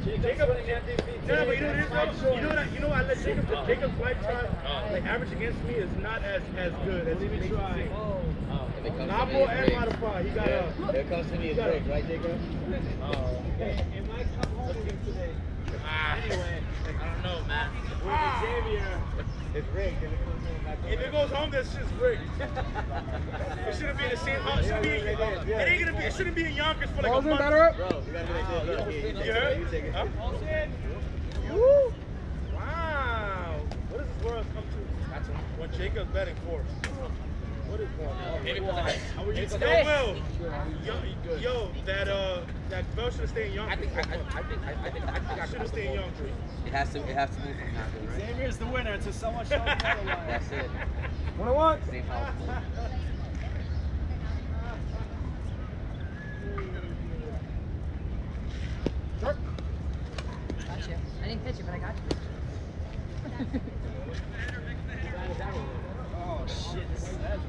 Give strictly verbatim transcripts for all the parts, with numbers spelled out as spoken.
Jacob, no, but you know what it is, though? You know that, you know, I let Jacob, Jacob's lifetime, like average against me is not as as good as he makes it seem. Not more and modified. He got a. Here comes to me is Rick, right, Jacob? Oh. It might come home today. Ah. Anyway, I don't know, man. with Xavier, It's Rick. If it comes home back If it goes home, that's just great. It shouldn't be the same. Uh, it shouldn't be. It ain't gonna be. It shouldn't be in Yonkers for like a month. Bro, we gotta be like this. Look, here, you take You it. heard? You take it. Huh? Woo! Wow. What does this world come to? That's when Jacob's betting for us. What is going on? How are you today? Yo, Will. Yo, yo, that uh, that belt should have stayed in Yonkers. I think I, I, I think I, I think I think I should have stayed in Yonkers. It has to it has to move from Yonkers, right? Xavier's the winner until someone shows me otherwise. That's it. One on one. Same house. Sure. Got you. I didn't pitch it, but I got you. Oh shit, this is bad.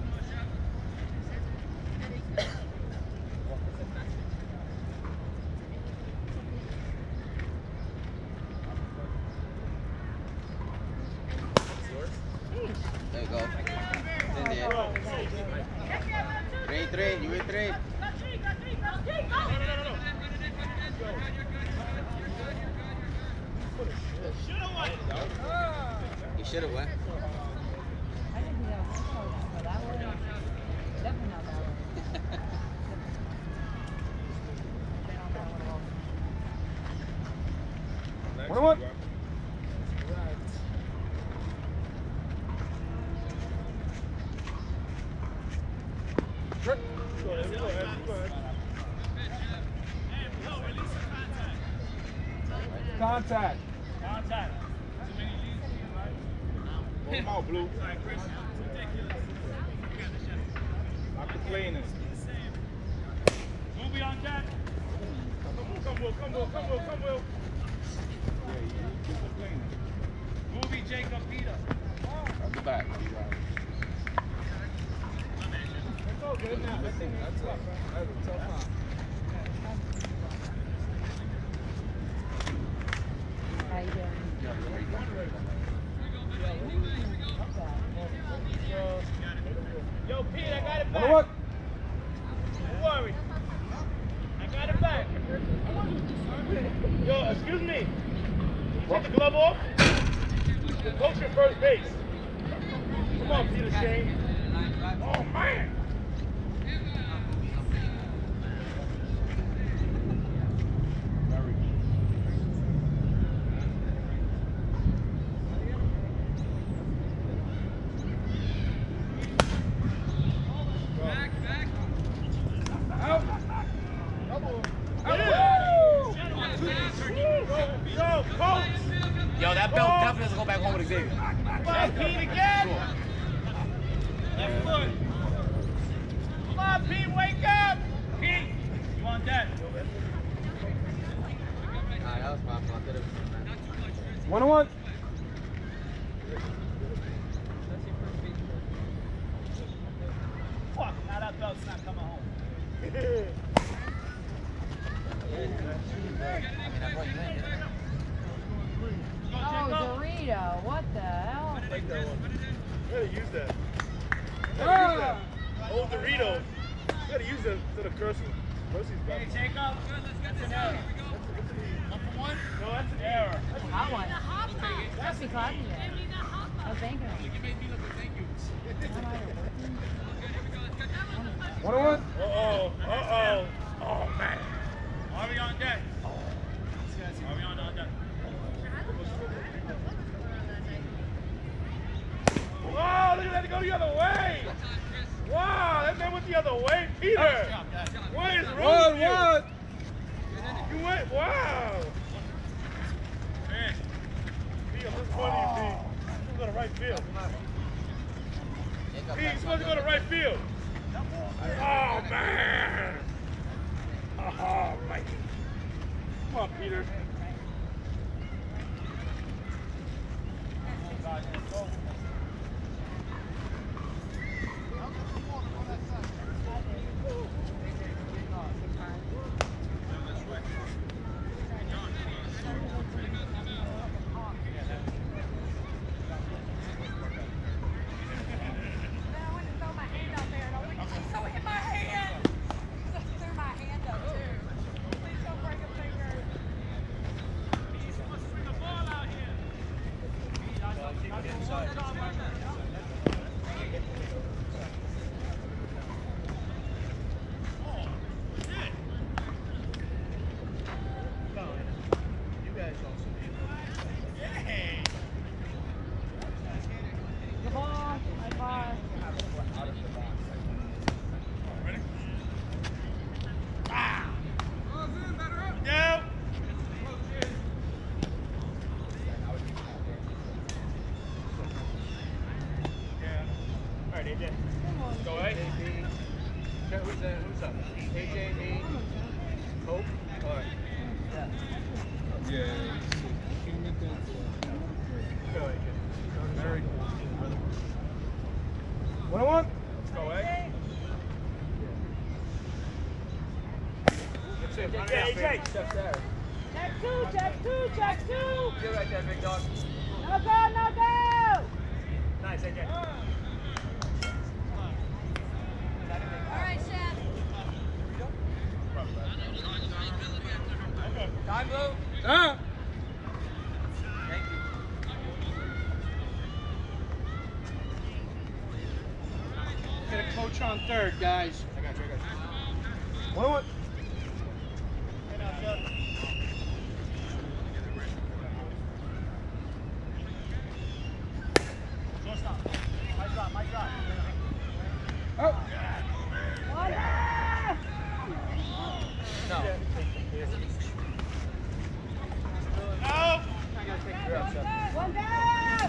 There you go. In there. Three, three. You in three. He should have went. I didn't think that was so that way. Definitely not that way. One on one. Sure. Go ahead, go ahead, go ahead. Contact. Contact. Hold him out, Blue. Not complaining. Move on that. Come, Will, come, Will, come, Will, come, Will. Yeah, you keep complaining. Movie, Jacob, Peter. I'll be back. It's all good now. That's a tough, that's a tough time. How you doing? Yo, Pete, I got it back. What? Don't worry. I got it back. Yo, excuse me. Take the glove off. The coach at first base. Come on, Peter Shane. Oh, man. Yo, that belt definitely doesn't go back home with Xavier. Come on, Pete, again. Left foot. Come on, Pete, wake up. Pete, you want that? Nah, that was my fault. That was- One on one. Fuck, now that belt's not coming home. Oh, Dorito, what the hell? Take that one. You gotta use that. You gotta use that. Old Dorito. You gotta use that instead of cursing. Cursing's bad. Hey, Jacob. That's an error. One for one? No, that's an error. That's a hot one. That's be clapping you. I was banking on it. You made me look at thank yous. One on one? Uh-oh. Uh-oh. Oh, man. Are we on deck? Are we on on deck? Wow, look at that go the other way. Wow, that man went the other way. Peter, what is wrong with you? You went, wow. Man, Pete, I'm disappointed in you, Pete. You're supposed to go to right field. Pete, you're supposed to go to right field. Oh, man. Oh, Mikey. Come on, Peter. up? A J, me, Hope. All right. Yeah. Very cool. One on one. Let's go, eh? That's it. Yeah, A J. Check two, check two, check two. You're right there, big dog. No go, no go. Nice, A J. All right, Chef. Time, Blue. Ah. Thank you. Get a coach on third, guys. I got you, I got you. One on one. Out. One. No. Out. One down.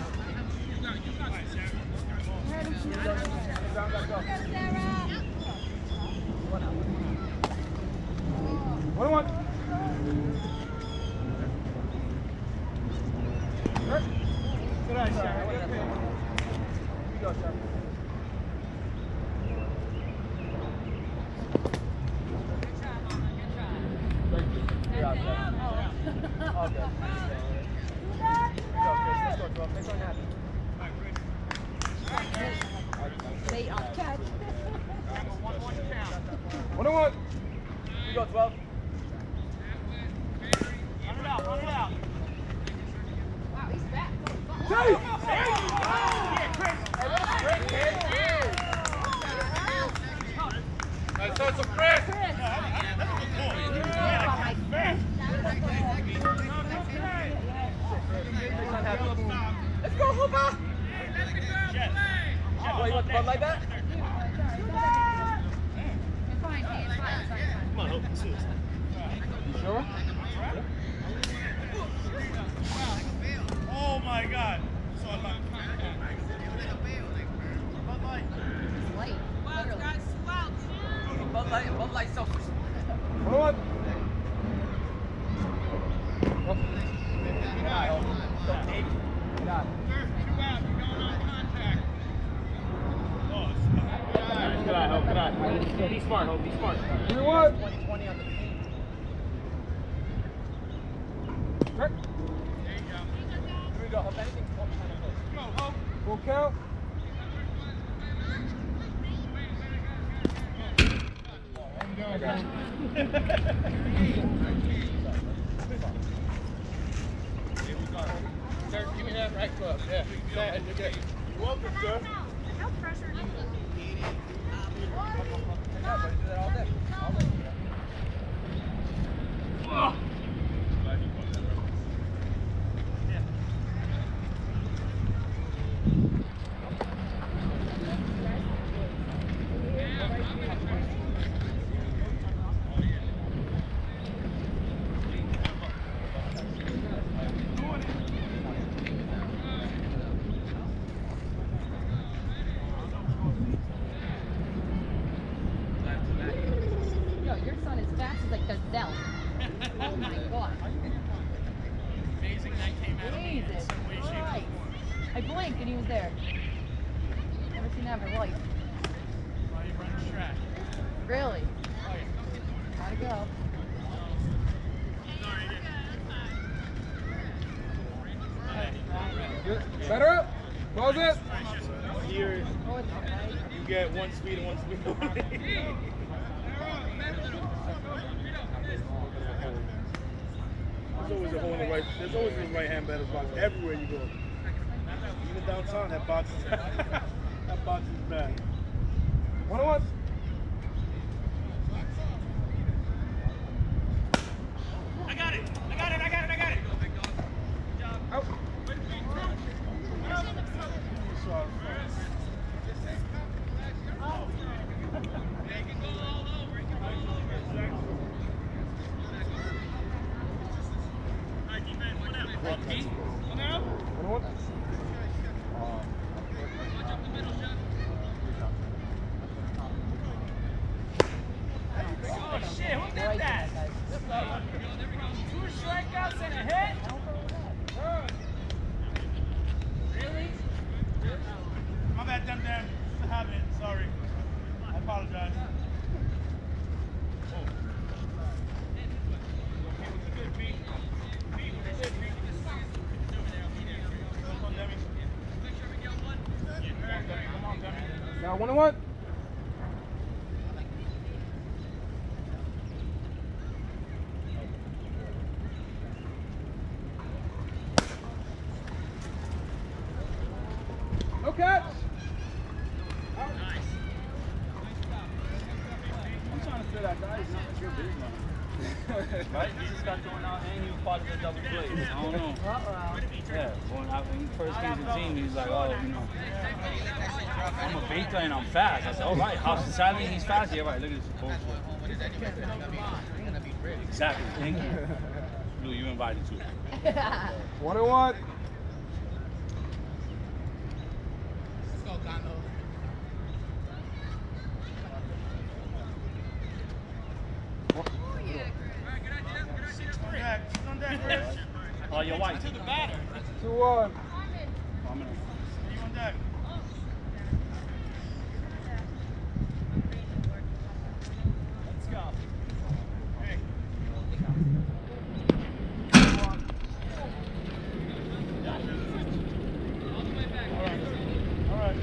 One on one. Good eye, Sarah. Good pick. You go, Sarah. You're out, Sarah. All good. Go, Chris. Let's go, twelve. Make something happen. They on catch. One on one. You go, twelve. Run it out, run it out. Wow, he's back. Two. Great kid. Nice hustle, Chris. Let's go, Hooper! What, you want the Bud Light back? Come on, Hope. Sure? Oh my God. So I'm not. Late. Literally. Bud Light, Bud Light selfish. One on one. Good eye, Hope. Don't take. Good eye. Good eye, Hope. Good eye. Be smart, Hope. Be smart. Three one. twenty twenty on the paint. Right. Here we go, Hope. Anything one kind of close. Full count. Sir, give me that right club. Yeah. That, you're good. You're welcome, sir. No pressure. Yeah, buddy, do that all day. All day. Yo, your son is fast as like gazelle. Oh my god. Amazing that came out of me in Jesus some way, shape, or Christ. form. I blinked and he was there. Never seen that in my life. While you run the track. Really? Oh, yeah. Gotta go. Good. Better up. Close it. Here, Oh, it's alright. you get one speed and one speed only. There's always a hole in the right. There's always a right hand batter's box everywhere you go. Even downtown, that box is that box is bad. One on one. I got it. I got it. I got it. I got it. Out. One on one. My bad, damn damn. It's a habit. Sorry. I apologize. Oh. Okay, what's a good beat? Beat, what's a good beat? Come on, Demi. Come on, Demi. Now one and one. No catch. I'm trying to feel that guy. He's not a good big man. Right? He just got thrown out and he was part of the double play. I don't know. Uh-oh. Yeah, when, I, when he first came to the team, he was like, oh, you know, I'm a beta and I'm fast. I said, all right, hospitality, he's fast. Yeah, right, look at this bullshit. Exactly, thank you. Blue, you invited too. One and one. Oh, you're white. To the batter. Two one. I'm gonna. You on deck? Let's go. Hey. All right.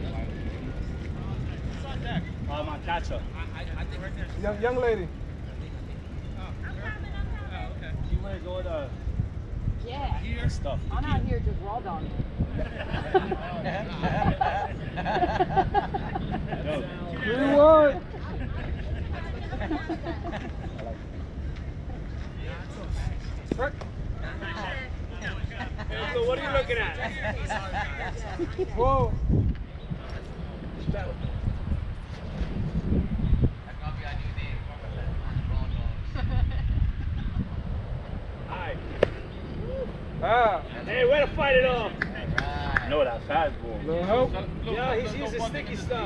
It's on deck. Oh, my catcher. I, I, I think right there. Young, young lady. Oh, okay. You want to go to Yeah. here stuff? I'm out here just raw dogging. Three one. Right. So what are you looking at? Whoa. Hi. Ah. Hey, way to fight it off. No, that fastball. Little help. Yeah, he's using sticky stuff.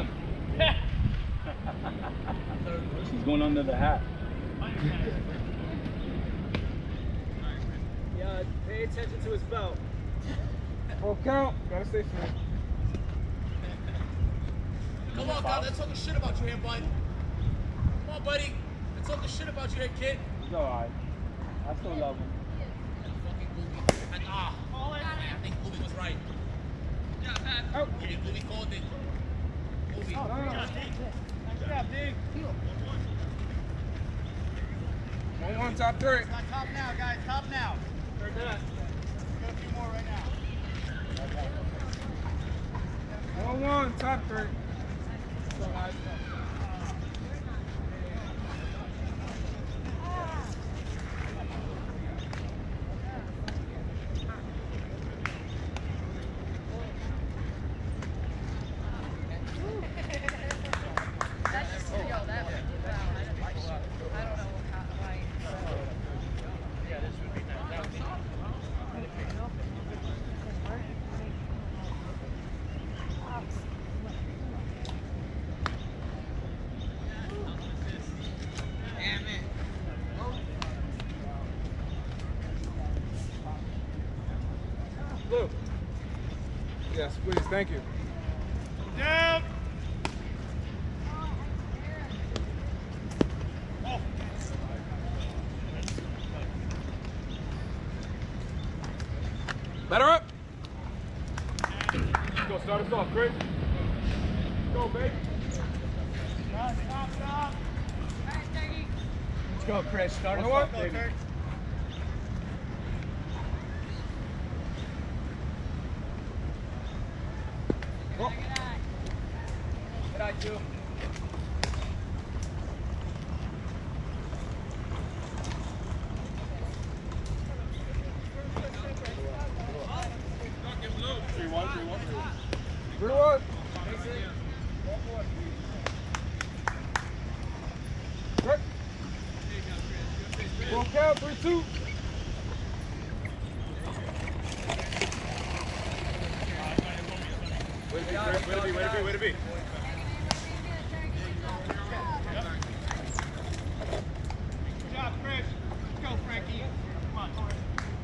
He's going under the hat. Yeah, pay attention to his belt. Full count. Gotta stay fit. Come on, Kyle. Let's talk shit about you here, bud. Come on, buddy. Let's talk shit about you here, kid. He's alright. I still love him. Fucking Booby. And, ah, I think Booby was right. Yeah, Pat. Out. Booby, Booby called it. Booby. Oh, no, no. Nice job, Dig. One one top three. Top now, guys. Top now. Heard that. Got a few more right now. One one top three. Blue. Yes, please. Thank you. Down. Oh. Better up. Let's go, start us off, Chris. Go, baby. Stop, stop, stop. Let's go, Chris. Start One us one. off, baby. Oh. Good eye, too. Three one, three one. Three one. Right. Full count. Three two. Way to be, Chris. Way to be, way to be, way to be. Good job, Chris. Let's go, Frankie. Come on.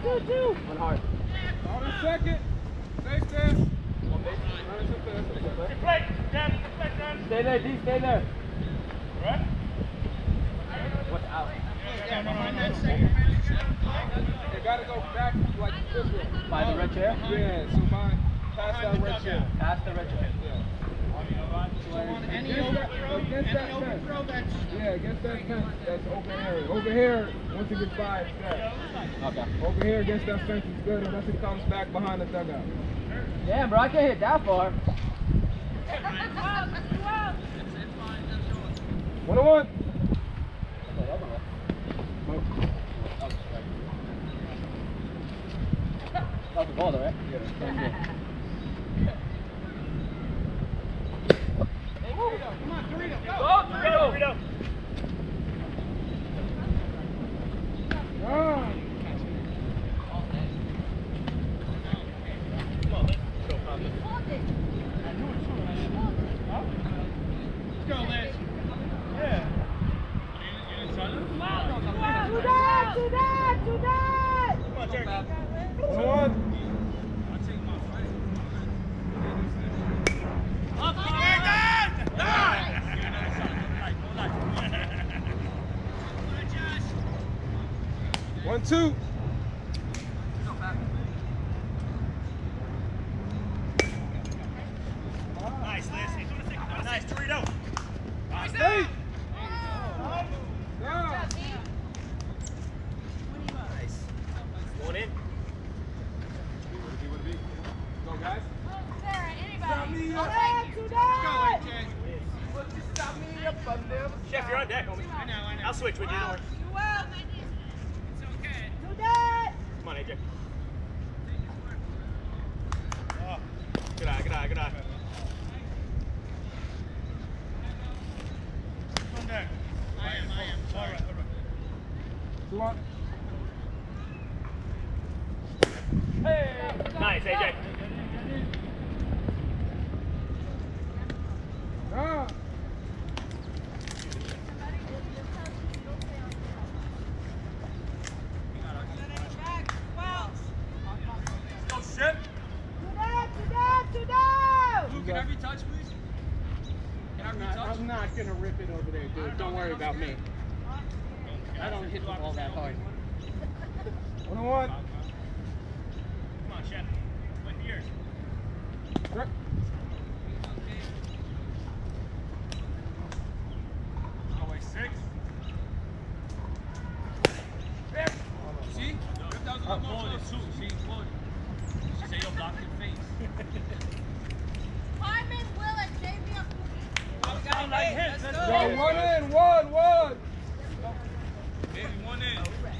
two, two. One hard. On the second. Stay there. Deflect, Jeff. Deflect, John. Stay there, D. Stay there. Right? What's out? They gotta go back like this way. By the red chair? Yeah, so mine. Pass that red chair. Pass the red chair. Any overthrow, any overthrow that's yeah, against that fence, that's open area. Over here, once it gets by, it's dead. Okay. Over here against that fence is good unless it comes back behind the dugout. Damn, bro, I can't hit that far. One on one. That was the ball, though, right? Yeah. Come on, Dorito, go! Go, Dorito! Dorito! Ah. Let's go, Liz. Yeah. To that, to that, to that. Come on, Jerry. One on one. One, two. Nice, Liz. Nice, Dorito. Nice. Hey. Nice. Going in. Go, guys. Sarah, anybody. Stop To that, to that. Chef, you're on deck, homie. I know, I know. I'll switch with you. Don't worry. Well, to that. Come on, A J. Oh. Good eye, good eye, good eye. On deck. I am, I am. All right, all right. Two on. Hey! Nice, A J. Ah. Go, shit. To that, to that, to that. Luke, can I retouch, please? Can I retouch? I'm not gonna rip it over there, dude. Don't worry about me. I don't hit the ball that hard. One on one. Come on, Chef. Win beers. Right. Go away six. See? That was a good goal, too. See? Good. She said, yo, block your face. Hyman, Willis, Xavier. Sound like hits. Let's Go, go. one in, one, one. Baby, one in.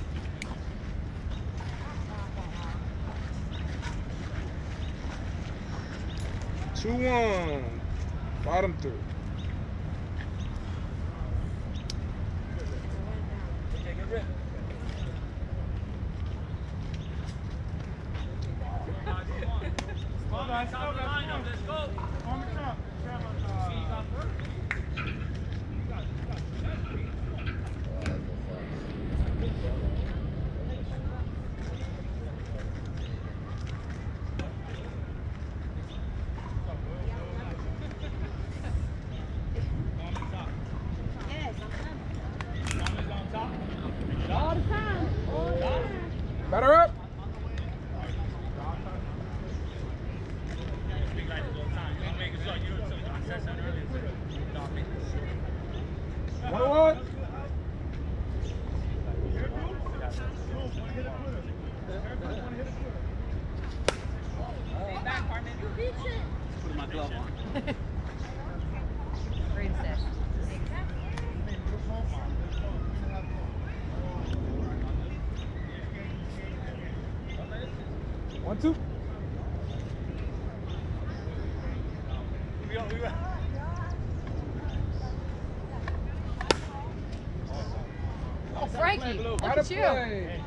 Two one. Bottom three. Take a rip. Hold on, Top of the lineup, let's go. On the top. See, you got first. Yes. On top. All the time. All the time. Batter up. Big lights all the time. I'm making sure you know something. I said something earlier. One on one. Put my glove on. Great assist. One, two. Oh, Frankie, look Gotta at you. play.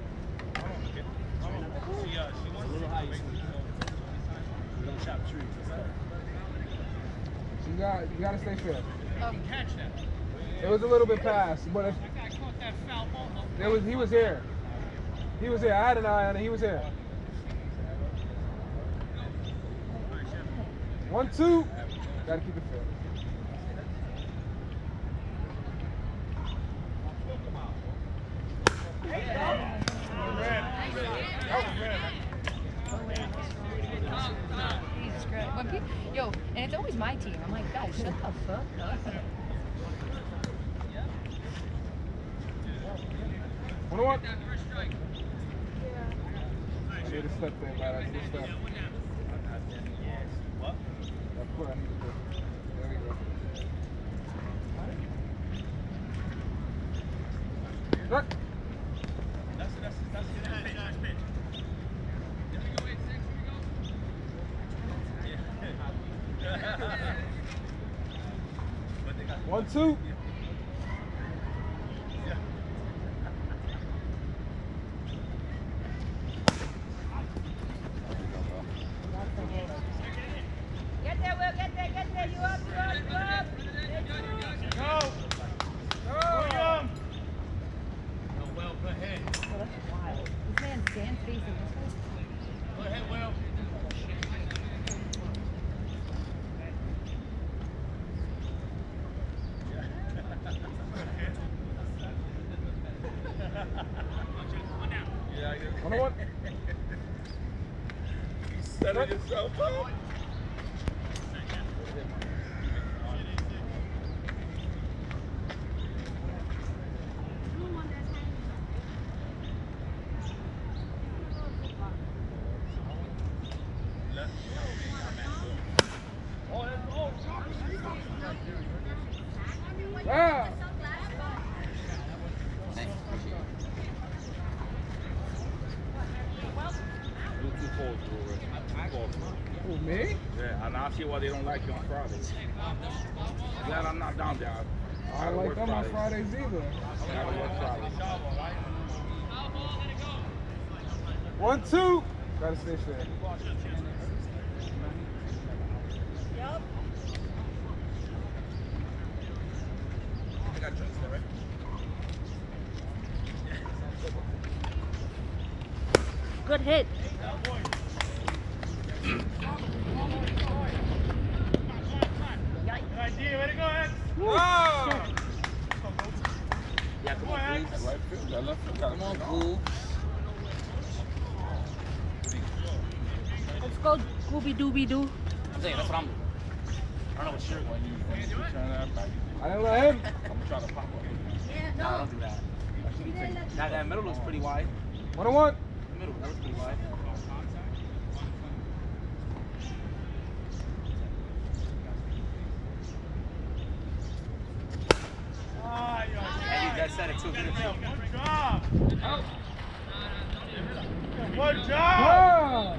She, uh, she wants a little high, so we don't chop trees. You got, you gotta stay fair. Catch that. It was a little bit past, but if That guy caught that foul ball. it was, he was here. He was here. I had an eye on it. He was here. One, two. Gotta keep it fair. Jesus Christ. When people, yo, and it's always my team. I'm like, guys, shut the fuck up. One on one. I need a step there, man. I need a step. What? That's what I need to do. There we go. Right. That's that's that's the nice pitch. One, two. Get there, Will. Get there. Get there. You up. You up. You up. Go. Go, Young. No, well, go ahead. Oh, that's wild. This man stands facing this way. Go ahead, Will. One on one. You settled yourself up. Ah. Thanks, appreciate it. You're too cold, bro. Too cold, bro. Who, me? Yeah, and I see why they don't like you on Fridays. Glad I'm not down there. I don't like them on Fridays either. I gotta work Fridays. One, two. Gotta stay fair. I got drinks there, right? Good hit. Good idea. Way to go, X. Ah! Yeah, come Come on, on, X. please. Right field, that left field, gotta Come on, come cool. Let's go, Scooby Dooby Doo. I'm saying, that's what I'm doing. I don't know what shirt When you, when you turn that back, I didn't let him. I'm gonna try to pop up. Nah, don't do that. That, that middle looks pretty wide. One on one. The middle, that looks pretty wide. Ah, yo. And that said it too. Good Good too. job. Good job. Ah.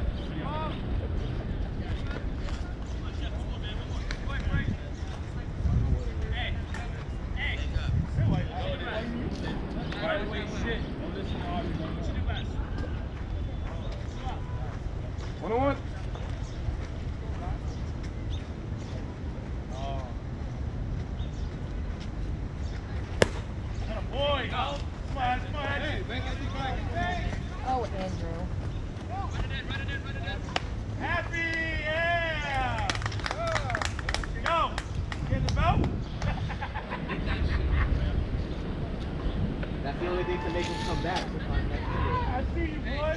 By the way, shit. Don't listen to Arby. What you do best? One on one. Oh. Boy, come on, come on. Oh, Andrew. Happy, yeah. Go. Get the belt. That's the only thing to make him come back. I see you, boy.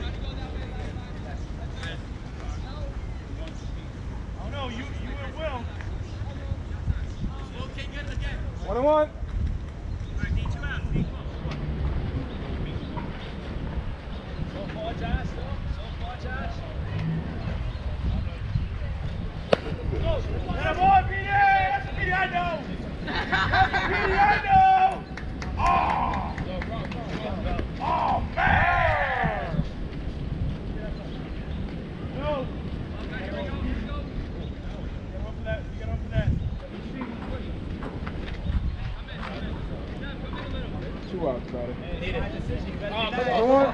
Oh no, you you and Will. Okay, good again. One on one. I need you out. Need you out. So far, Josh. So far, Josh. That boy, P D! That's the P D I know! That's the P D I know! Oh! Oh, man! No! Get off of that. Get off of that. Two outs, brother. Oh, One on one.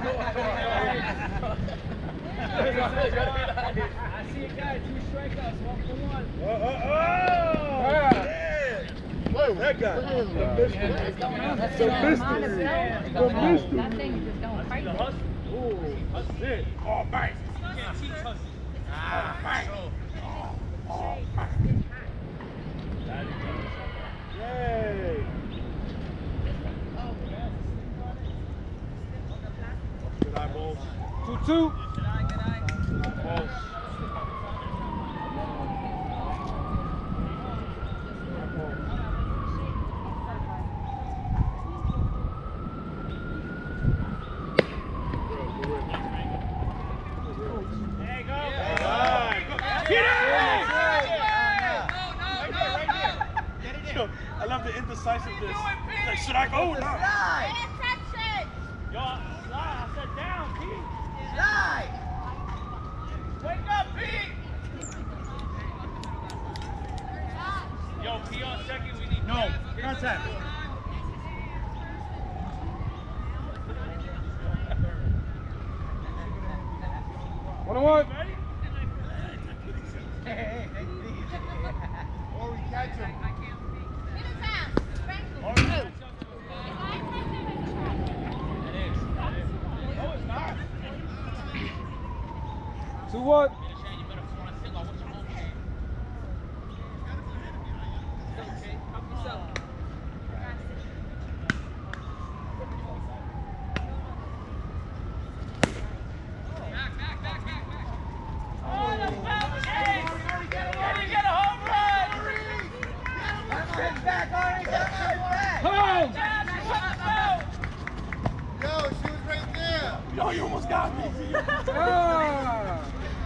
I see a guy, two strikeouts, one for one. Oh, oh, oh! Yeah. Whoa, that guy. The mystery. What's going on? That's The going on. mystery. It's The going on. mystery. That thing is just going crazy. Ooh, That's it. Oh, bang. Can't teach us. Ah, bang. Oh, oh, bang. Yay. Good eyeballs. Two two. Balls. I love the indecisiveness. Like, should I go or not? Yo, slide. I said down, Pete. Slide. Wake up, Pete. Yo, P on second. We need No, contact. One on one. Hey, hey, hey, or we catch him. Two one. Yo, you almost got me. Ah.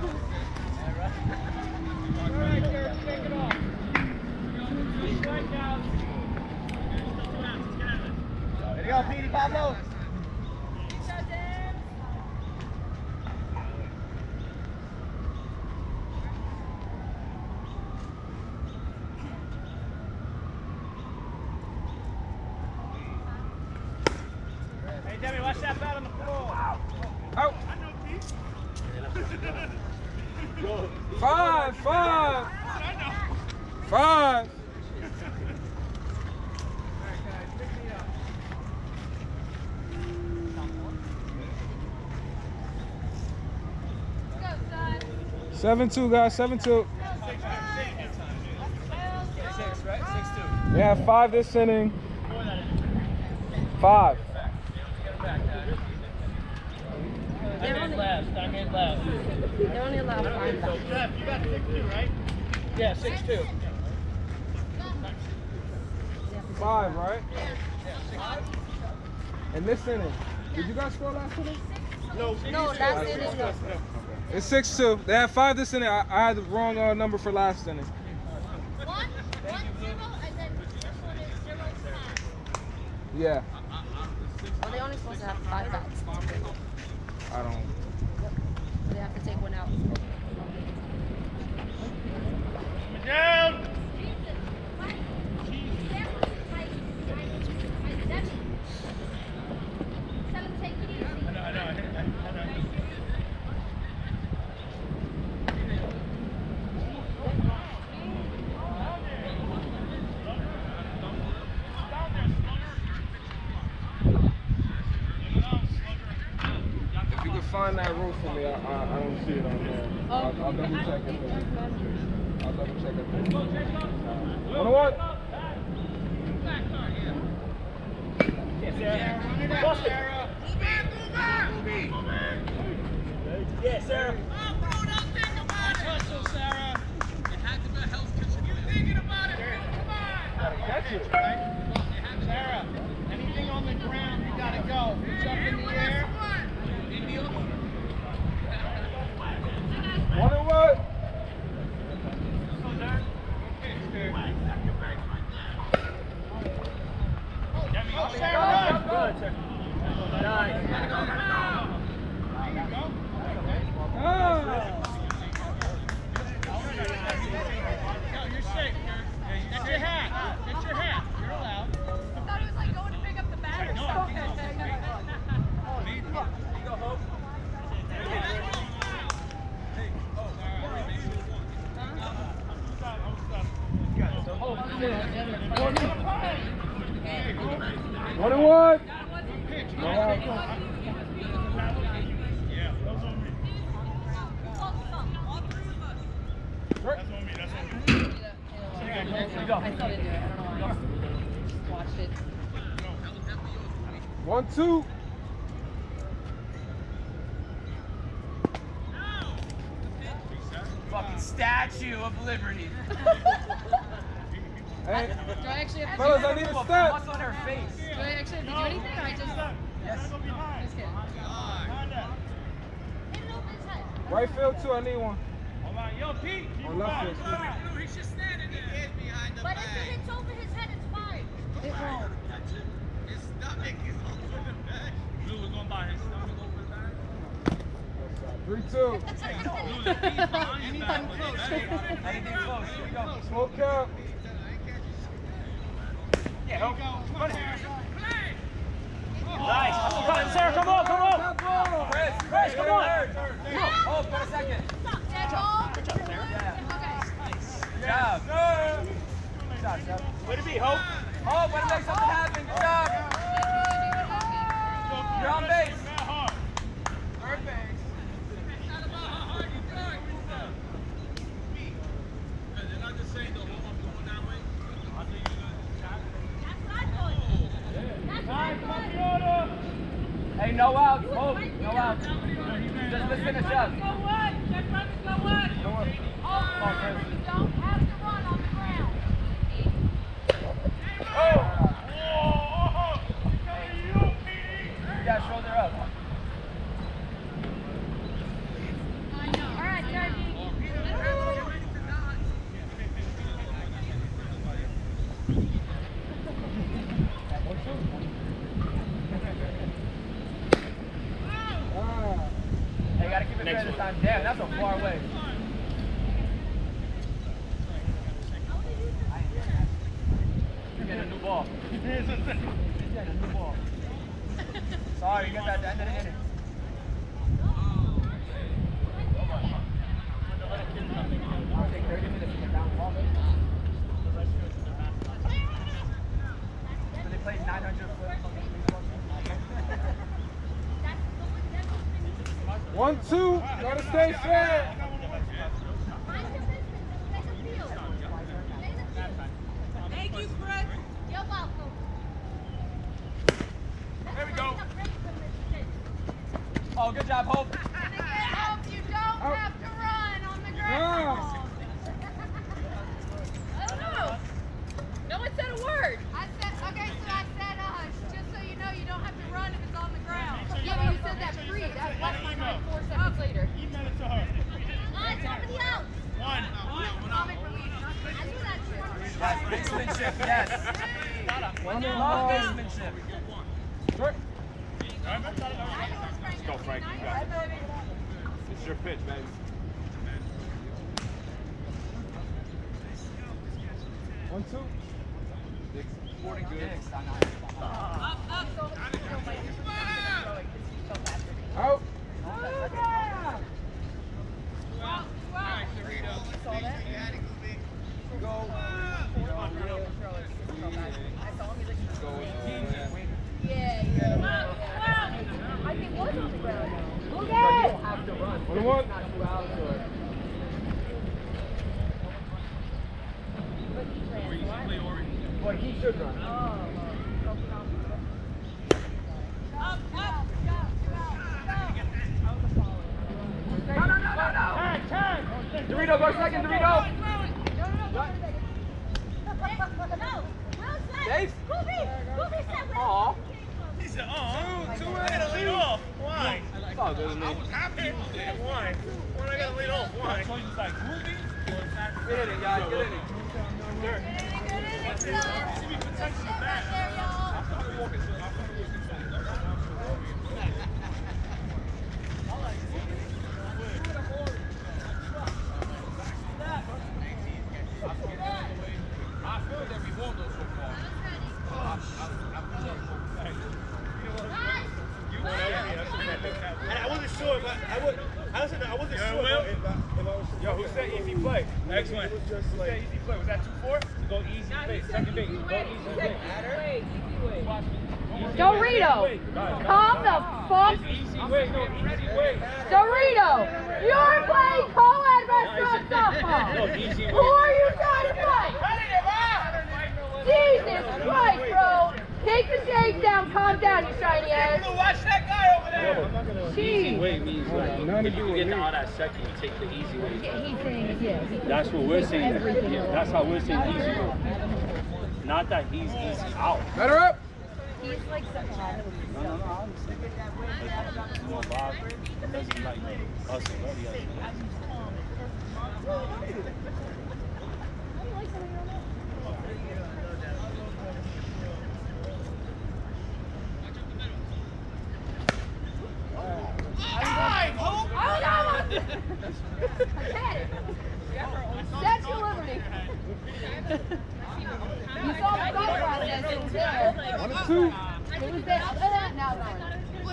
There you go, Petey Pablo. Hey, Debbie, watch that bat on the floor. Out. Five, five. Five. Seven two, guys. Seven two. Six, right? Six, two. They have five this inning. Five. They're only, Last, I'm in last. they're only allowed five back. Jeff, you got six two, right? Yeah, six, two. Five, right? And this inning. Did you guys score last inning? No, No, last inning, no. It's six two. They have five this inning. I, I had the wrong uh, number for last inning. One, one, zero, and then this one is zero, five. Yeah. Well, they're only supposed to have five bats. I don't. They have to take one out. Down. Tell him to take it easy. I know, I know, I know. If you could find that rule for me, I, I, I don't see it on there. I'll, I'll double check it. For you. I'll double check it. For you. One on one. Yeah, Sarah. Hustle, Sarah. It had to be a health kitchen. You're thinking about it. Come on. Gotta catch it. Sarah, anything on the ground, you gotta go. Jump in the air. One on one. Oh, Sarah. Good, sir. Nice. Ah. No, you're safe. Get your hat. Get your hat. You're allowed. I thought it was like going to pick up the bat or something. One on one. go. I still didn't do it. I don't know why. Just watched it. One, two. Fucking Statue of Liberty. Hey, Do I actually have to fellas, do I it? need a step. What's on her face? Do I actually have to do anything, or I just... Yes. Just kidding. Hit it over his head. Right field too, I need one. Yo, Pete. On left field. He's just standing there. But if it hits over his head, it's fine. It won't. His stomach is all over the back. Blue was going by his stomach over the back. Three, two. Anything close. Anything close. Here we go. Smoke out. Yeah, help. Run it. Nice. Come on, Sarah, come on, come on. Chris, Chris, come on. Hold for a second. Good job. Good job, Sarah. Okay. Good job. Good job, Seth. Way to be, Hope. Hope, way to make something happen. Good job. You're on base. Third base. Hey, no out. Hope, no out. Just let's finish up. Go one. Check run to go one. Come on. Oh, Chris. you don't have to run on the ground. Yeah, shoulder up. All right, Turkey. Hey, gotta keep it fair this time. Damn, that's so far away. You're getting a new ball. You're getting a new ball. Sorry, you got that at the end of the inning. I'll take thirty minutes to get down the ball. So they played nine hundred foot. One, two. Gotta stay fair. Thank you, Chris. You're welcome. There we go. Oh, good job, Hope. And again, Hope, you don't have to run on the ground. I don't know. No one said a word. I said, okay, so I said, uh, just so you know, you don't have to run if it's on the ground. Yeah, but you said that free. That was my mind four seconds later. Email it to her. Line somebody else. One. Comic relief. I do that shit. Yes, basemanship, yes. Love basemanship. Let's go, Frank. You got it. It's your pitch, baby. One, two. Sporting goods. Out. Yeah, yeah. I think it was on the ground. Look One, one. Boy, he should run. No, no, no, no, no. Dorito, go second, Dorito. Dave? Aw. He said, oh, two, two, I gotta lead off. Why? It's all good with me. I was happy. Why? Why I gotta lead off? Why? So he's like, moving? Get in it, guys, get in it. See me protecting the back. I feel that we won those so far. And I wasn't sure if I, I would. I wasn't. I wasn't sure if I, if I was. Yo, who said easy play? Excellent. Who said easy play? Was that two four? To go easy base, second base. Go easy base. Dorito, calm the fuck. Easy way. No, easy way. Dorito, you're playing co-ed restaurant softball. No, easy way. Who are you trying to play? Jesus Christ, bro! Take the shades down, calm down, you shiny ass. Watch that guy over there. Easy Jeez. way means like if you get out that second, you take the easy way. Yeah, he's saying, yeah. He, That's what we're saying. everything Yeah, else. that's how we're saying easy way. Not that he's easy out. Better up. He's like such a hot. No, no, no, I understand. Like, you know, Bob doesn't like us already. Statue of Liberty. You saw the thought process. It was there. One and two. It was there. Uh, now it's on.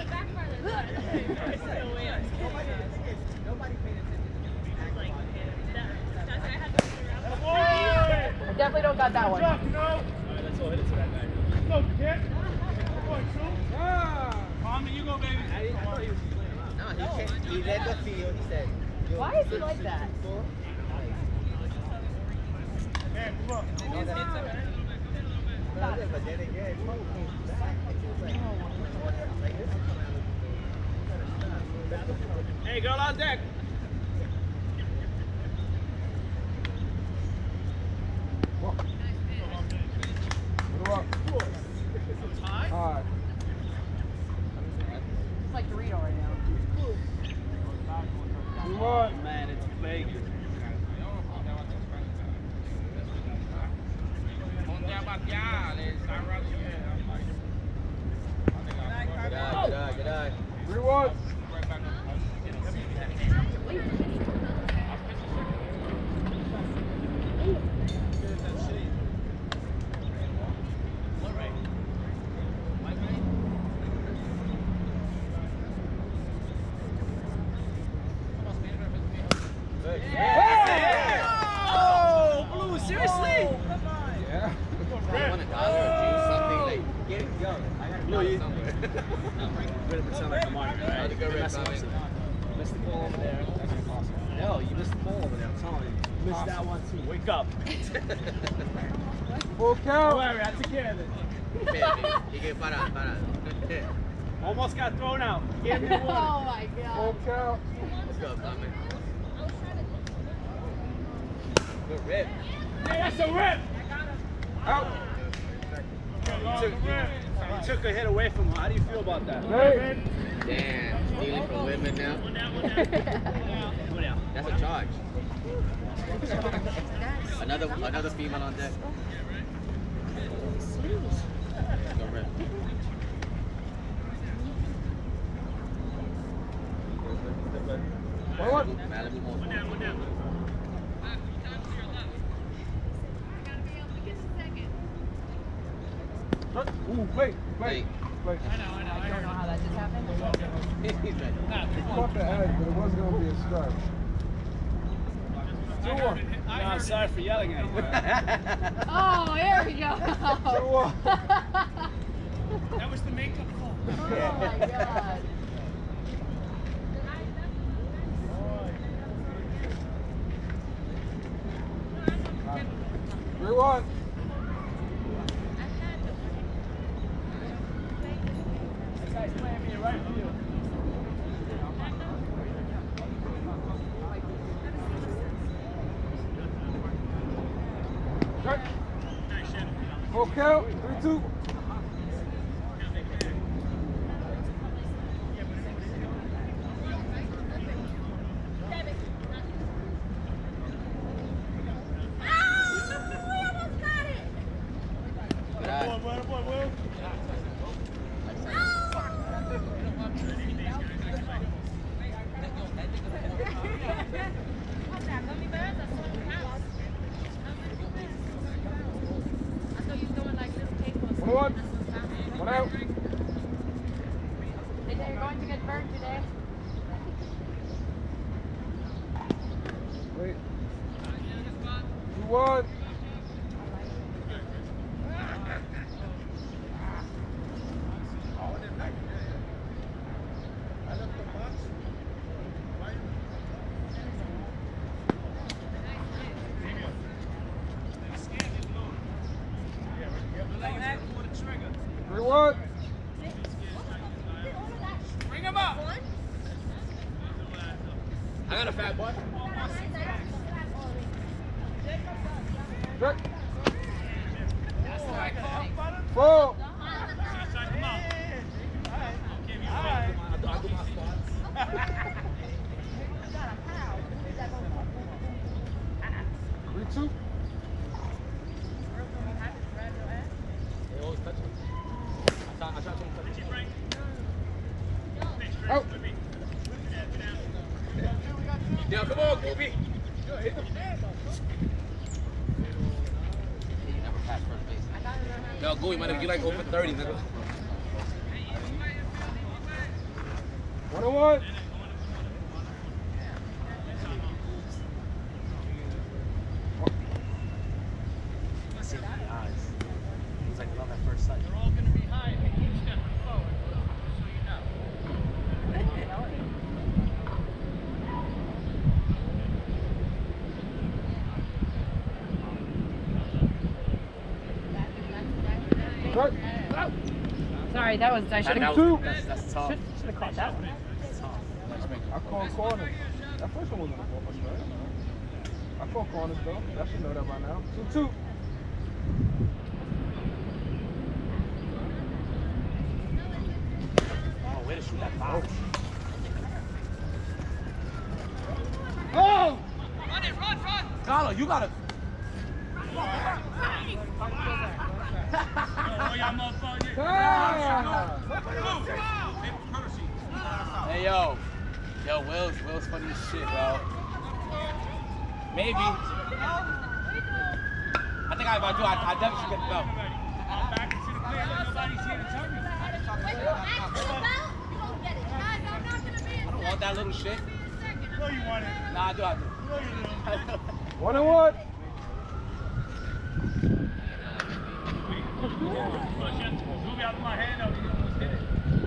I definitely don't got that one. Let's go, hit it to that guy. Go, kid. Mommy, you go, baby. No, he can't. He led the field. He said. Why is he like that? Man, come on. But then again, Hey, girl on deck. Put her up. High. It's like Dorito right now. Two one. Man, it's Vegas. Good eye, good eye, good eye. Three one. Oh, Blue, seriously? Yeah. I want a dollar or juice, something like. Get it going. I got a dollar somewhere. Better pretend like I'm on it, right? How'd it go, Red Bobby? You missed the ball over there. That's impossible. No, you missed the ball over there. I'm telling you. You missed that one too. Wake up. Full Don't count. worry, I took care of it. He gave para, para. Almost got thrown out. He gave me the Oh one. my Full god. count. Let's go, Bobby. Good rip. Hey, that's a rip. Out. You took, you took a hit away from him. How do you feel about that? Hey. Damn, stealing from women now. Go down. That's a charge. Another another female on deck. Go rip. One one. Malibu more. Ooh, wait, wait, Wait. wait. I don't know how that just happened. He's like, Caught the edge, but it wasn't going to be a strike. Two one. No, I'm sorry for yelling at you. Oh, here we go. Two one. That was the makeup call. Oh my god. Three one. This guy's playing me right field. Right. Full count. Three two. good eye. Boy, boy, boy, boy. One one. One out. They say you're going to get burned today. Wait. Two one. What? Bring him up. I got a fat butt. Good. Four. Three, two. Out. Yo, come on, Goofy. Yo, Goofy, man, you like over thirty, nigga. One on one. It's like love at first sight. They're all going to be high. They keep stepping forward, so you know. Good. Sorry, that was I should have Two. That's, that's tough. should have caught that one. I call corners. That first one wasn't a four much, right? I call corners though. I should know that by now. Two, two. Oh, way to shoot that box. Oh! Run it, run, run! Carlo, you gotta. Hey yo, yo, Will's Will's funny as shit, bro. Maybe. I think I, if I do, I, I definitely should get the belt. I don't want that little shit. No, you want it. Nah, I do, I do. No, you don't. One and one. Move out of my hand. I was almost hit it.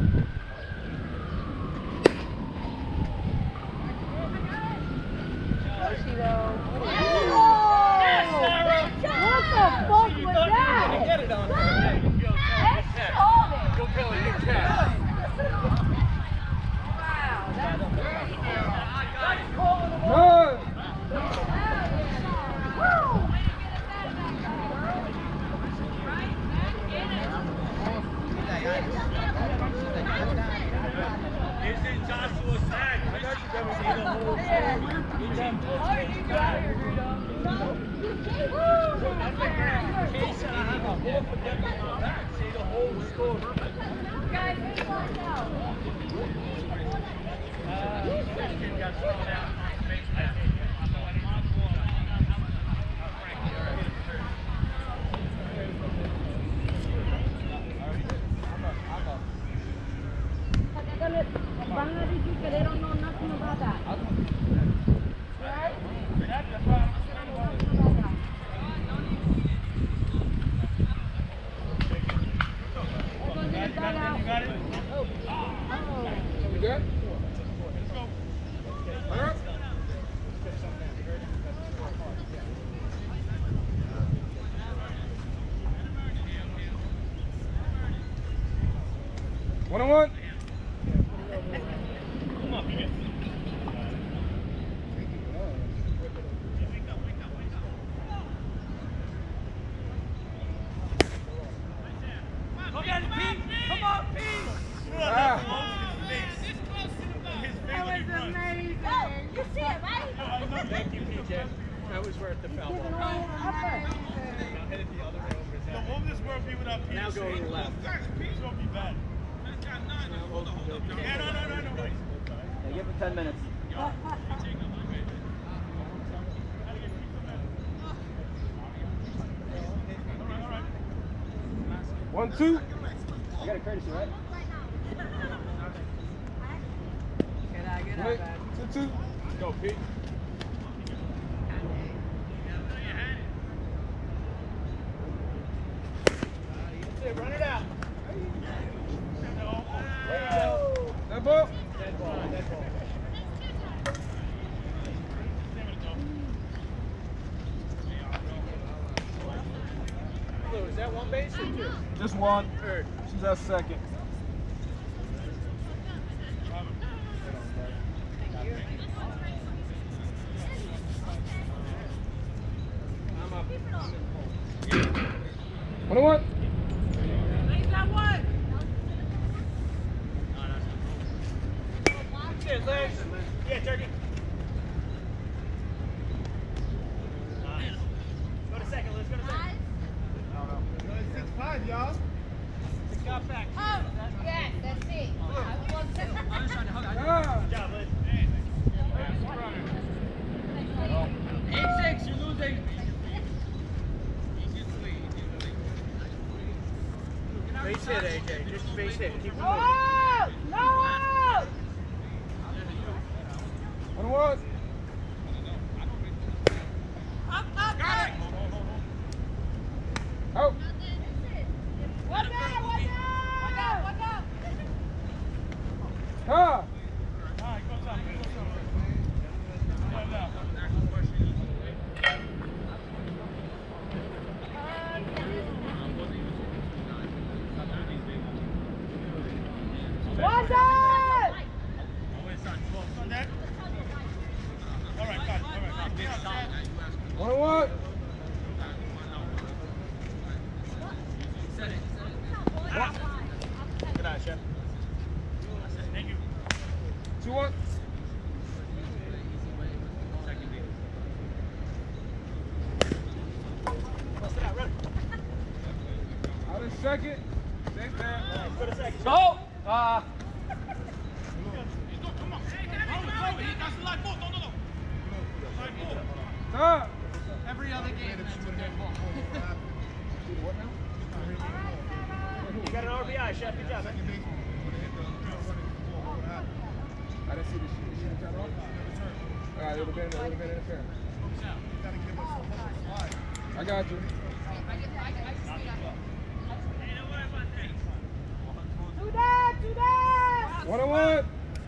What the fuck was that? Get it on there. Go kill it, you can. Wow, that's great. Good. Isn't Joshua Sack? I got you, Devin. See the whole Say the whole story. Guys, who's locked out? Kid got thrown out. Van a decir que they don't know nothing about that. Right? You good? One on one. That was worth the foul. The home this world be without Peter. Now going left. It's gonna be bad. Yeah, no, no, no, no. Wait. Yeah, give him ten minutes. One, two. I got a courtesy, right? Wait. Two, two. Go, Pete. Run it out. That ball. Dead ball, dead ball. Lou, is that one base or two? Just Just one. She's at second. One one. Yeah, turkey. Go to second, let's go to second. Six five, y'all. Six got back. Oh, yeah, that's it. I was Good job, Liz. eight six, you're losing. Face hit, A J. Just face hit. Keep No moving. out! No out! One one. Out. One down, one down! One down, Ha. one down! One one. Good night, Chef. Thank you. Two one. Out in second. Same there. Go to second. Go! Ah. Stop. Every other game, that's what they're ball. You got an R B I, Chef. Good job, man. I didn't see the shit. The shit got off. All right, it would have been, it would have been interference. I got you. Two down, two down! One on one.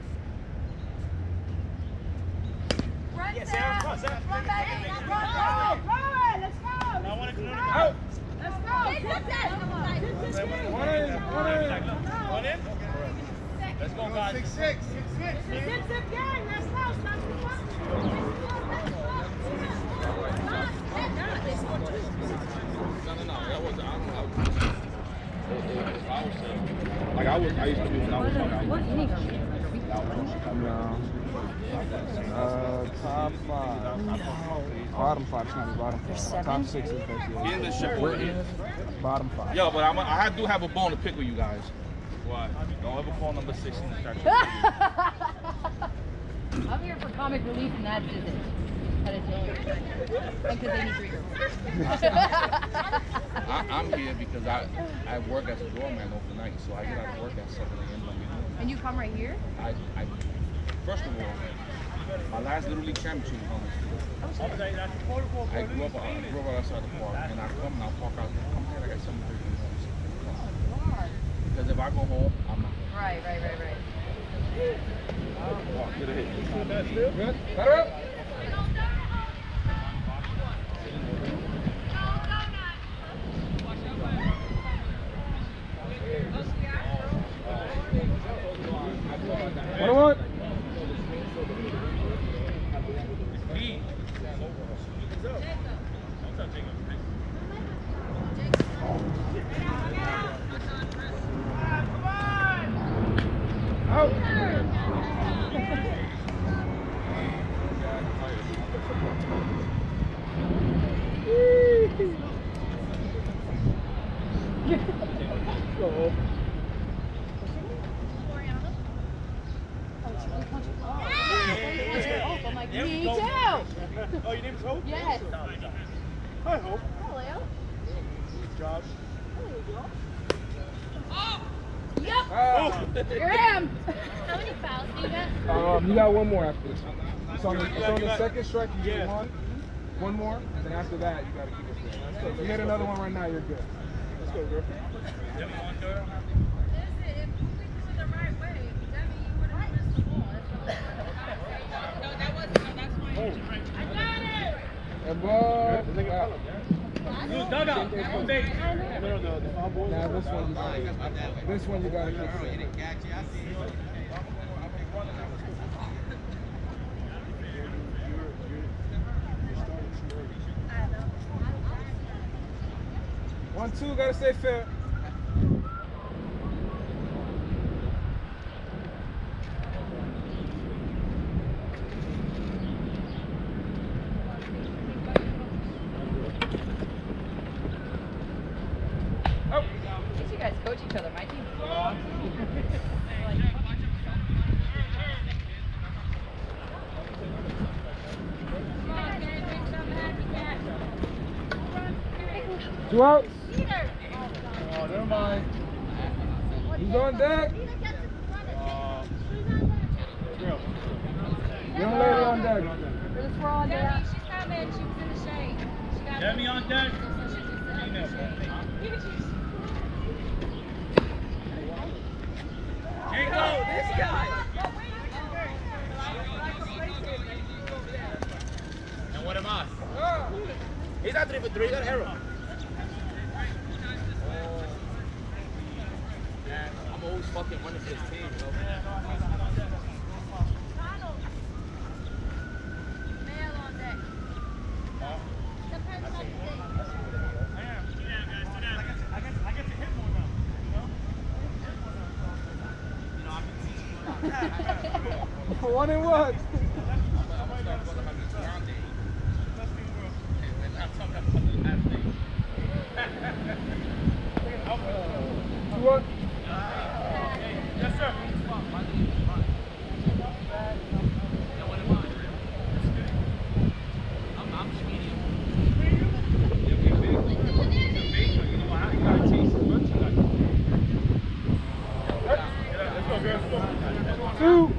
Run Yeah, Sarah, come on, Sarah. Run back in. Let's Run go! back. Go! Let's go! I want to Out. Let's go! Hey, look that. One in. One in. One in. Let's go, guys. Six six, six six. Zip, zip, zip, gang! Let's go! Stop the clock! No, no, no. That wasn't. I don't know. I was saying, like I was, I used to do when I was young. What inning are we? No. Uh, top five. No. Bottom five. Excuse me, bottom five. seven? Top six is basically. In the shirt. We're in. Bottom five. Yo, but I'm, I do have a bone to pick with you guys. Why? Don't ever call number sixteen and start I'm here for comic relief, and that's it. That is the only reason. And because they need three girls. I, I'm here because I I work as a doorman overnight, so I get out of work at seven A M And you come right here? I, I, first of all, my last Little League championship was on this field. I grew up, I grew up outside the park, and I come and I park out there. Come here, I got something to do. Because if I go home, I'm not. Right, right, right, right. Walk to the hit. Good. Better up. One on one. Out. Me too! Oh, your name is Hope? Yes. Hi, Hope. Hello. Josh. Yep. Ah. You're him. How many fouls do you got? Um, you got one more after this. It's on the, it's on the second strike. You Yeah. get one. One more, and then after that, you got to keep it straight. If you hit another one right now, you're good. Let's go, girl. Listen, if you think this is the right way, that means you would have missed the ball. That's no, that wasn't. No, that's fine. I got it. And ball. Dude, dugout. Go big. No, no, the, the foul ball. Now this one you gotta, this one you gotta keep set. One, two, gotta stay fair. You guys coach each other, my team. Two outs. Oh, never mind. Who's on deck? Young lady on deck. We're on deck. She's coming. She was in the shade. She got Demi on deck. Oh, this guy. And what am I? He's not three for three. He got an arrow. I'm always fucking running for this team, yo. male on deck. The person on the One and one. Two one. Yes, sir. Two.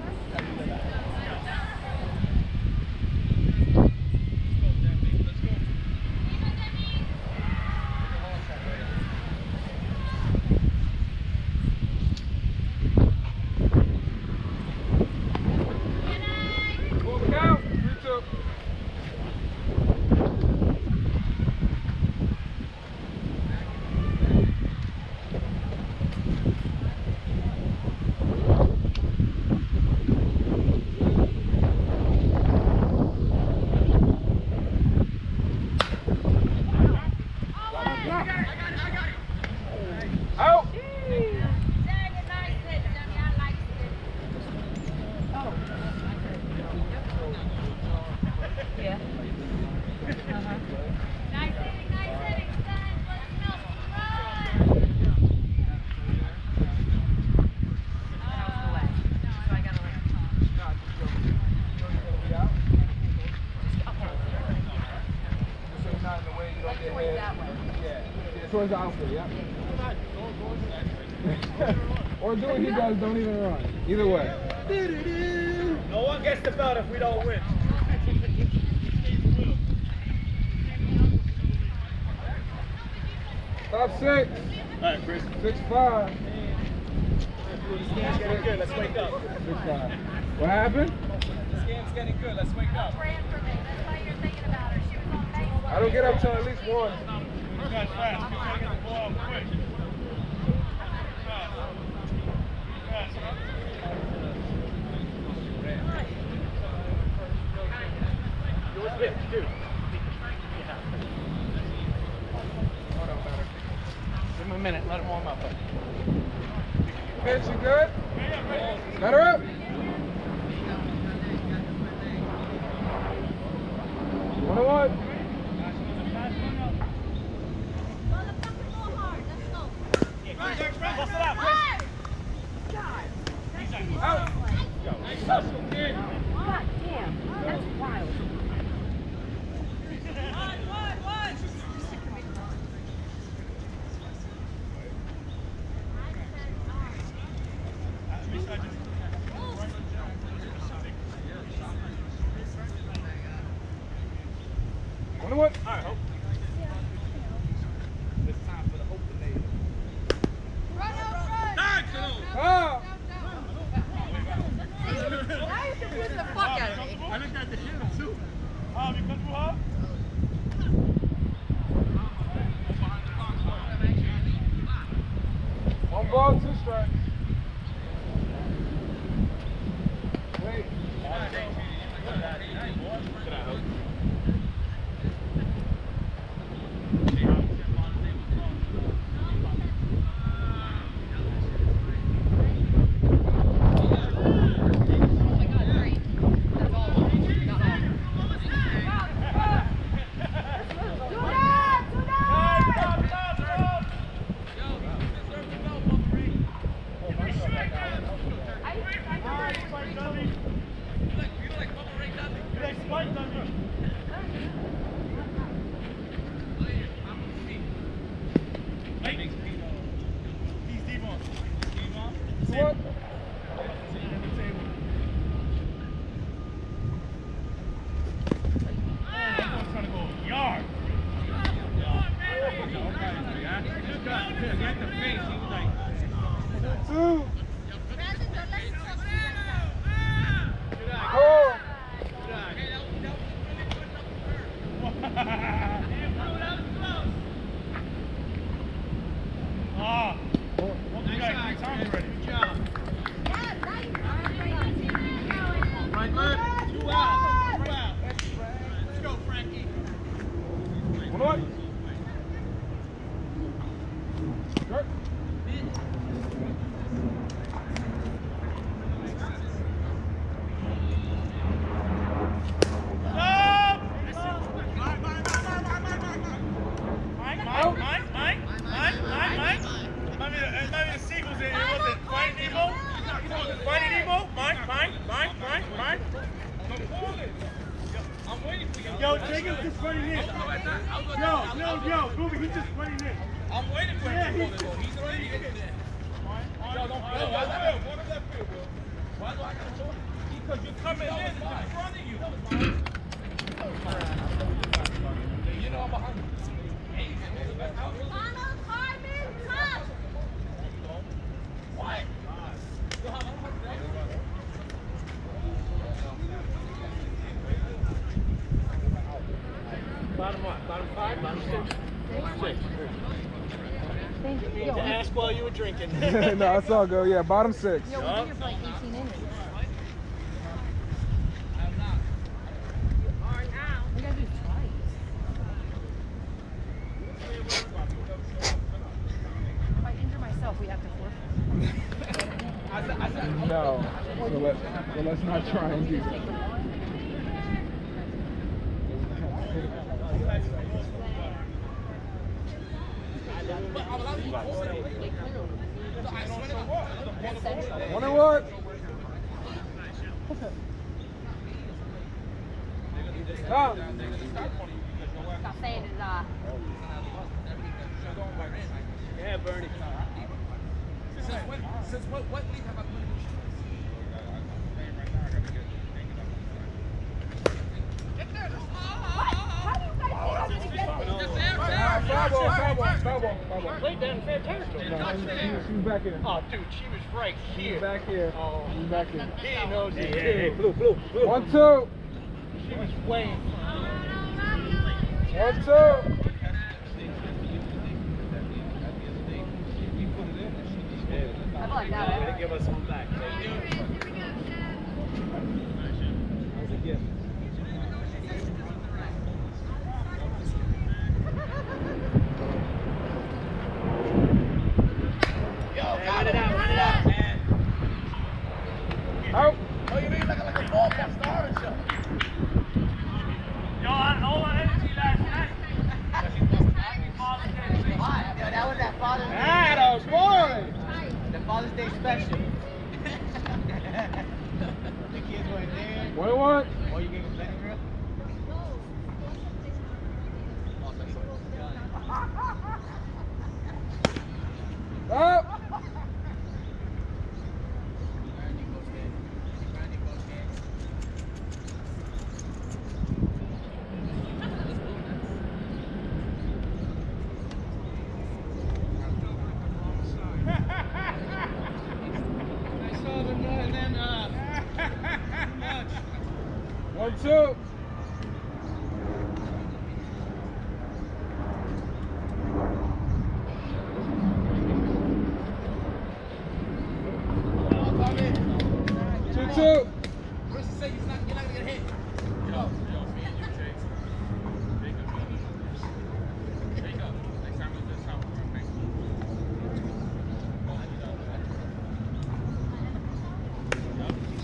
Out. Yeah. Uh-huh. Nice hitting, nice hitting, son. Let's go. Run. Away. So I gotta like. Like towards that way. Towards the outfield, yeah. Or do what he does, don't even run. Either way. No one gets the belt if we don't win. Top six. All right, Chris. Six five. This game's getting good. Let's wake up. Six five. What happened? This game's getting good. Let's wake up. Ran for me. That's why you're thinking about her. She was on base. I don't get up till at least one. You guys fast. You gotta get the ball out quick. Fast. Fast. Yours big, dude. Give him a minute. Let him warm up. Pitch, you good? Let her up. One and one. Bust it out, Chris. Out. God damn. That's wild. One and one. All right, Hope. It's time for the open Run out front. Ah. Now you can put One ball, two strikes. Wait. What? Two. Four. Ah, you got three times already. Good job. Right, man. Two out. Two out. Let's go, Frankie. One away. Start. Yo, Jacob's just running in. Yo, yo, yo, Booby, he's just running in. I'm waiting for him Yeah, to he's- go there. He's already in there. Yo, don't play. Why do I go to that field, bro? Why do I got to show? Because you're coming in, it's in front of you. You know I'm behind you. Why? Bottom what? Bottom five? Bottom six? Six. Thank you. To ask while you were drinking. No, it's all good. Yeah, bottom six. Yo, we were here for like eighteen innings. We gotta do twice. If I injure myself, we have to forfeit. No. So, let, so let's not try and do that. One and one. Stop. Stop saying it's uh. Yeah, Bernie. Since when? Since what? What league have I played in? How do you guys think I'm gonna get this? Foul ball, foul ball, foul ball, foul ball. Played down in fair territory. No, she, she, she was back here. Oh, dude, she was right She here. was back here. Oh, She was back here. he knows it Hey, hey, too. blue, blue, blue. One, two. She was way in front. One, two. I like that. Way to give us one back. That was a gift. Yo, run it out, run it out. Out. Oh, you mean like a, like a ball past the orange show? Yo, all the energy last night. Yo, that was that Father's Day. Ah, those boys. The Father's Day special. The kids weren't there. One and one. Oh, you gave a better girl? Out. One, two.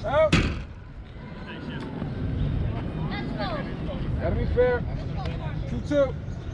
Out. Gotta be fair. two two.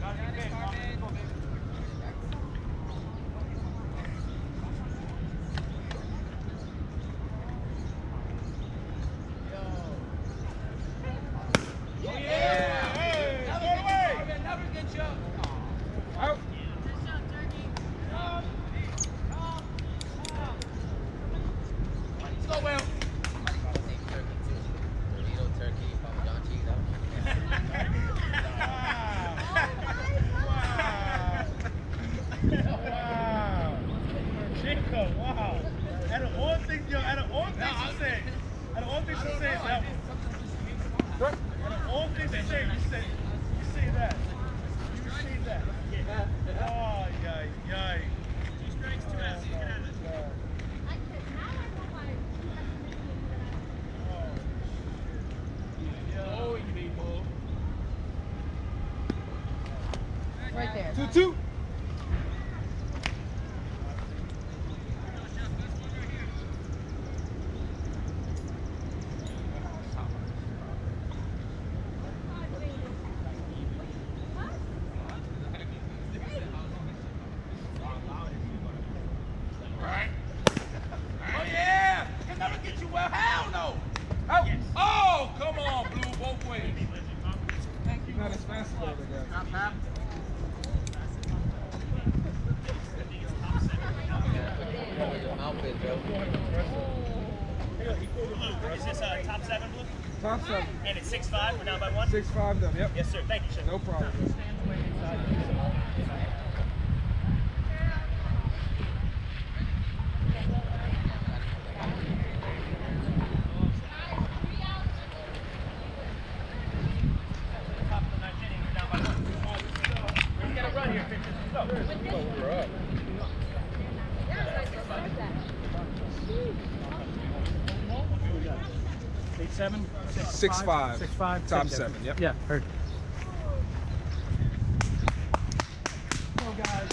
Right there. two two. Is this uh, top seven, Blue? Top seven. And it's six five, we're down by one? six five them, yep. Yes, sir. Thank you, sir. No problem. Eight seven? Six five. Six five. Top seven, yep. Yeah, heard. Come on, guys.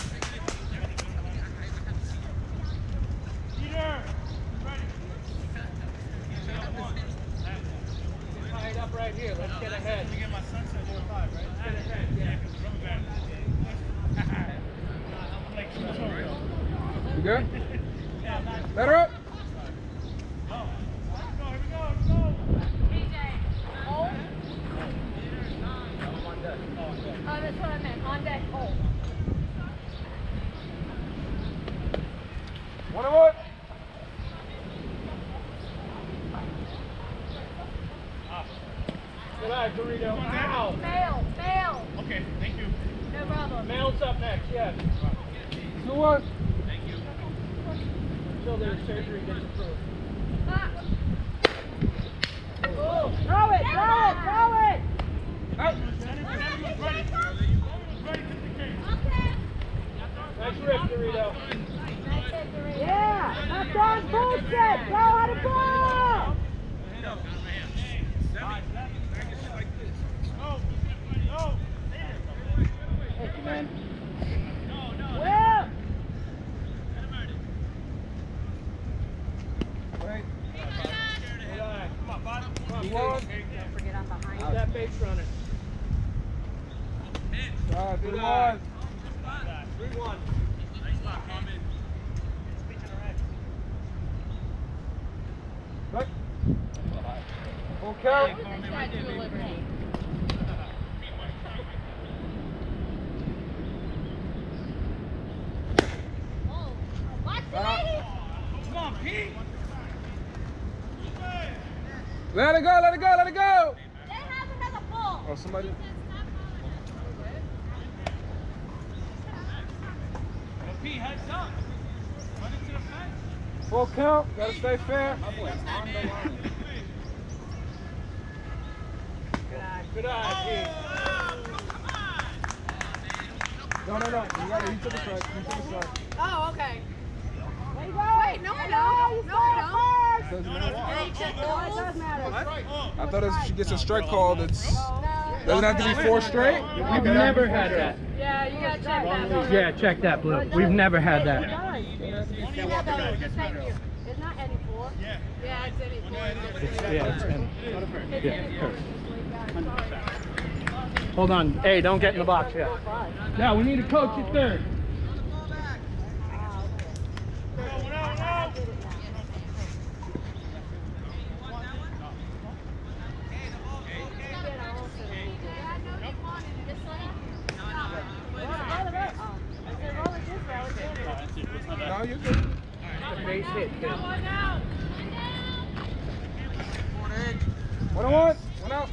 Peter! Ready. Tie it up right here. Let's get ahead. You get my sunset four five, right? Let's get ahead. Yeah, because rubber band. You good? Let her up. Oh, that's what I meant. On deck. Oh. One on one. Good eye, Dorito. Ow! Mail. Mail. Okay, thank you. No problem. Mail's up next, yes. two one. Thank you. Until their surgery gets approved. Ah. Oh, throw it, throw it, throw it. Out. Nice rip, Dorito. Yeah, that's on bullshit. Go out of ball. Thank you, man. Will. Wait. Come on, bud. Come on, One. Don't forget I'm behind. Keep that base running. Uh, three one. three one. Nice spot, Carmen. Right. Full count. Statue of Liberty. Come on, Pete. Let it go, let it go, let it go. They have another ball. Oh, somebody. Well, Pete, heads up. Run into the fence. Full count. Gotta stay fair. Good eye, Pete. No, no, no. You got it. He took a strike. He took a strike. Oh, okay. Wait, Wait, no, I don't. No, I don't. Doesn't matter. They check No, it does matter. I thought if she gets a strike call, it's doesn't have to be four straight. We've never had that. Yeah, you gotta check that. Yeah, check that, Blue. We've never had that. It does. Yeah, though, just thank you. It's not N four. Yeah. Yeah, it's N four. It's, yeah, it's N. Yeah. Hold on. Hey, don't get in the box yet. Now we need a coach at third. No, you're good. Base hit. One on one. One out.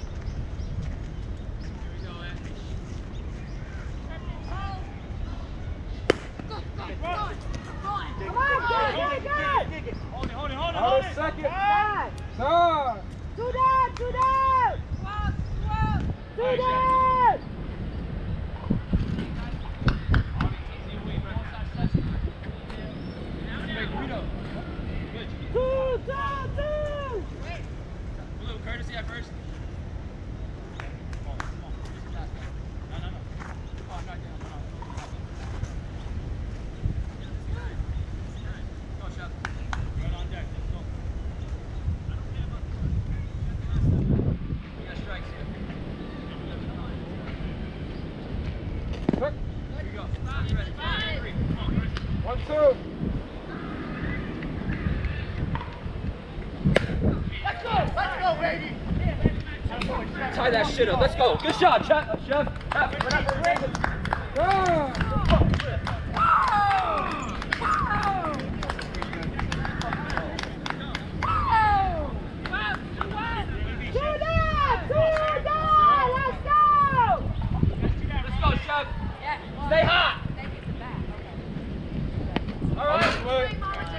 Come on, get it, get it! Hold it, hold it, hold it, Out hold of it. second. Side! Side. Two down, two down! Two down! Two, two, two! Blue, courtesy at first. No, no, no. Oh, I'm not down. Go, shot. Right on deck. Let's go. We got strikes here. Quick. Here we go. You ready? Five, three. Come on, Chris. One, two. Tie that shit up. Let's go. Good shot, Chef. Chef. Ah. Two down, two down! Let's go! Let's go, Chef. Stay hot. All right.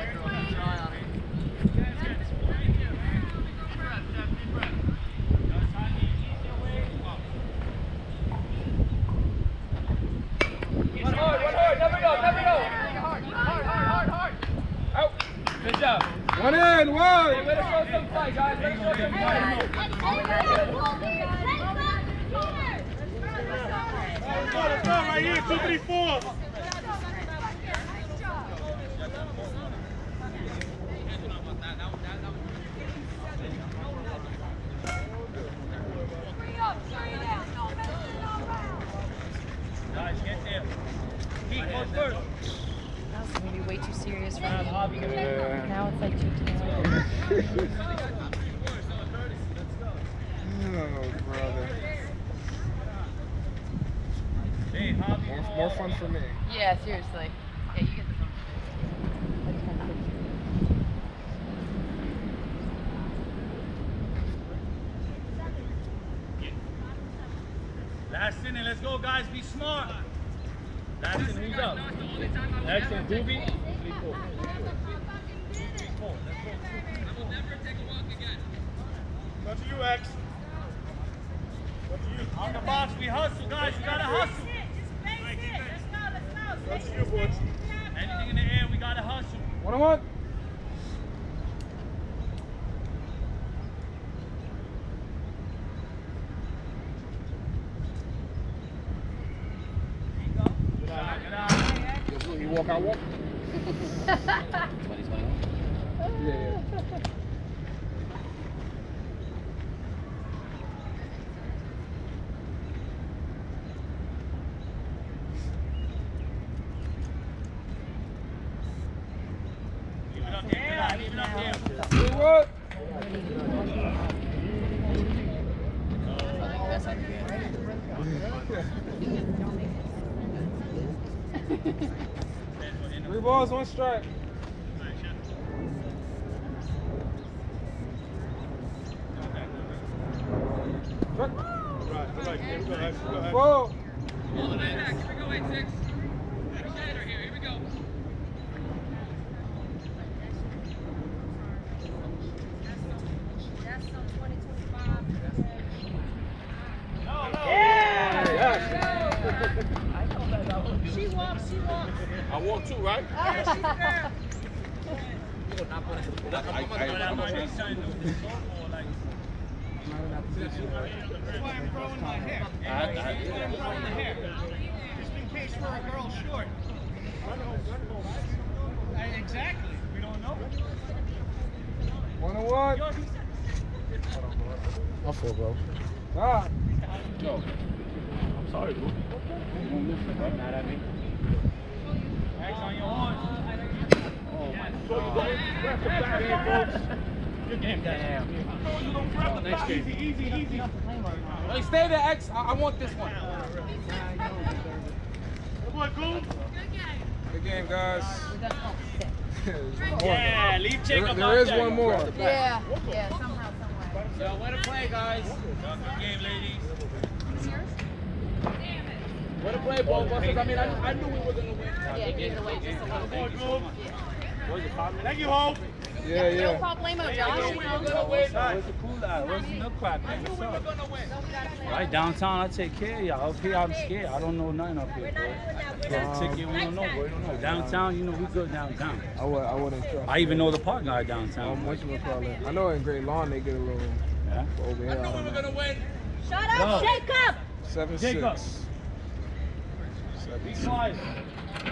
One hard, one hard. Never go, never go. Hard, hard, hard, hard. Out. Good job. One in. One. Hey, way to show some fight, guys. Way to show some fight. Let's go, let's go, right here, two, three, four. Guys, get there. Heat goes first. That was gonna be way too serious for me. Yeah. Now it's like too too. Oh, brother. Hey, Hobby. More, more fun for me. Yeah, seriously. Yeah, you get the phone. Last inning, let's go, guys. Be smart. Last inning, who's up? Excellent, Booby. Three, four. Three, four. Let's go. I will never take a walk again. Go to you, X. Go to you. On the box, we hustle, guys. We gotta hustle. Go to you, boys. Anything in the air, we gotta hustle. One on one. Get out, get out. You walk, I walk. twenty twenty-one. Yeah, yeah. Leave it up there, get out, leave it up there. Two, one. Three balls, one strike. Strike. Right, right, here we go, X. Go ahead. Four. All the way back. Here we go, eight six. Shader here. Here we go. She walks, she walks. I walk too, right? Yeah, she's there. I, I, I, That's why I'm growing my hair. I, I'm I, growing the hair. Just in case we're a girl short. Uh, exactly. We don't know. bud. My fault, bro. Ah. Yo. I'm sorry, bro. Mad at me. X on your horn. Oh my So you God. go grab the back here, folks. Good game, guys. Damn. So you don't grab the back. Easy, easy, easy. Hey, stay there, X. I, I want this one. Come on, Goon. Good game, guys. Yeah, leave There, Jacob there out is there. one more. Yeah, yeah, somehow, somewhere. So, way to play, guys. Good game, ladies. Way to play, ball busters. I mean, I, I knew we were going to win. Yeah, give it away just a little Come on, bit. Goon. Yeah. Thank you, Hope. Yeah, No yeah. problemo, Josh. I knew we were going to win. Where's the cool out? Where's the milk crack? I knew we were going to win. Right downtown, I take care of y'all. Up here, I'm scared. I don't know nothing up here, bro. Get a ticket, we don't know, bro. We don't know. Downtown, you know, we good downtown. I, would, I wouldn't trust. I even know the park guy Um, downtown. what you would call it? I know in Great Lawn they get a little Yeah. over here. I We don't were know. going to win. Shut up, No. Jacob! Seven Jacob. six. Seven Be six. quiet.